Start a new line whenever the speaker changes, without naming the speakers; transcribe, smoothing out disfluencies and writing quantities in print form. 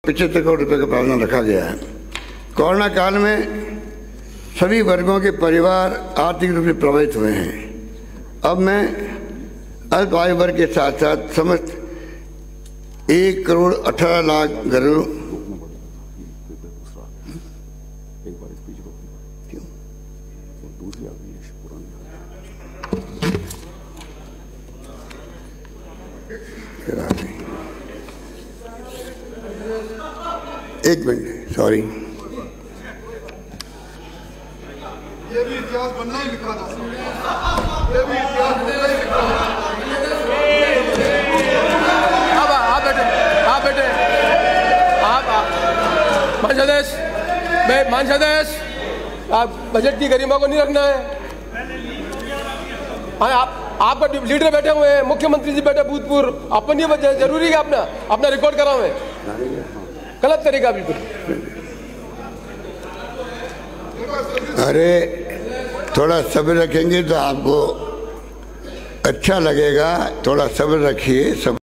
75 करोड़ रुपए का प्रावधान रखा गया है। कोरोना काल में सभी वर्गों के परिवार आर्थिक रूप से प्रभावित हुए हैं। अब मैं अल्प आयु वर्ग के साथ साथ समस्त 1 करोड़ 18 लाख घरों एक मिनट सॉरी
ये भी इतिहास बनना ही लिखा था। ये भी इतिहास बनना ही लिखा था।
आप बेटे मानसादेश आप बजट की गरिमा को नहीं रखना है। हाँ आपका लीडर बैठे हुए हैं, मुख्यमंत्री जी बैठे भूतपूर्व, अपन ये जरूरी है अपना रिकॉर्ड कराओ है, गलत तरीका बिल्कुल।
अरे थोड़ा सब्र रखेंगे तो आपको अच्छा लगेगा, थोड़ा सब्र रखिए।